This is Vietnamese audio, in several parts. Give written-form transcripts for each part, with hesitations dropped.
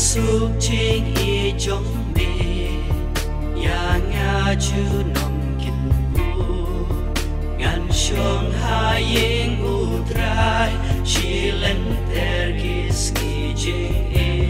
suk ching I trong mi ya nga chu nom kin bu ngan shong ha ying u trai shi len ter kis ki jing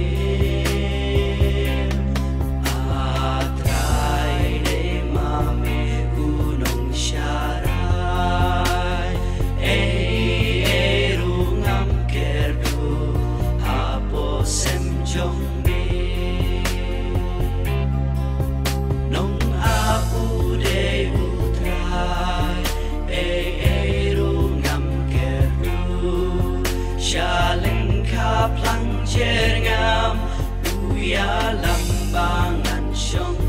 ngam uya lambangan song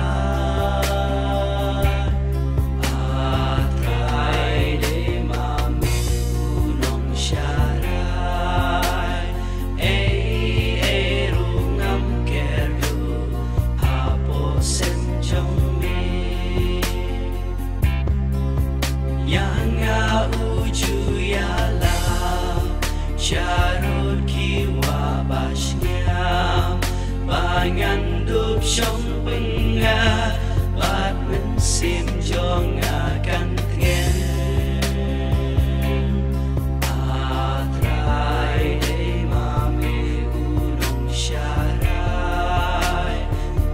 thai atrai de mami unong sharai ru ngam keru apo sem jong mi yang uju ya la charut kiwa Bangan đục trong bưng nga bát mình sim cho nga căn thiên atrai de mami unong sharai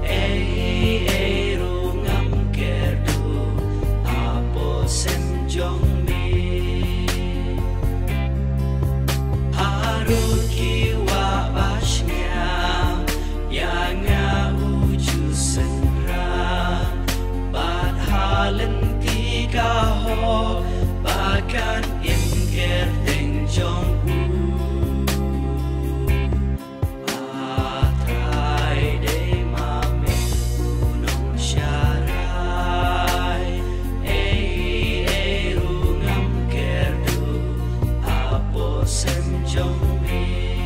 ru ngam kerdu apo sem jong mi harut kiwa bahkan in kerteng jong atrai de mami unong sharai ru ngam kerdu apo sem jong mi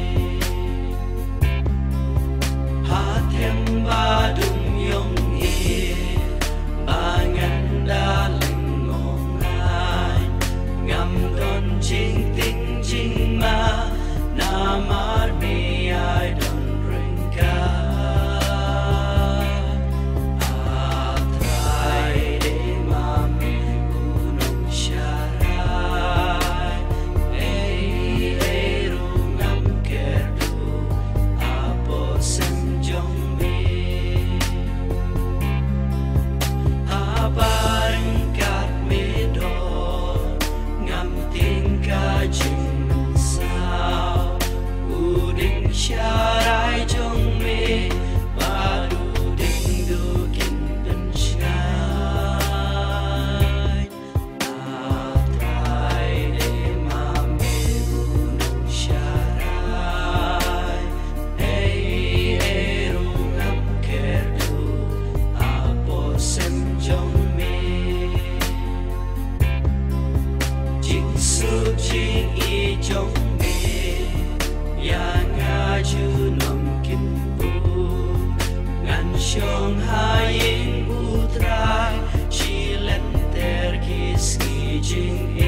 hatem badung yong Jing ting jing ma namar me I don't drink atrai de mami unong sharai ru ngam kerdu apo sem jong mi abarang kat me do Jing sao uding sharai jong me badu ding du kin pen shai atrai de mami unong sharai ru ngam kerdu apo sem jong me jing su jing I trong mi ya nga chu nom kin bu ngan shong ha ying u trai chi len ter kis ki jing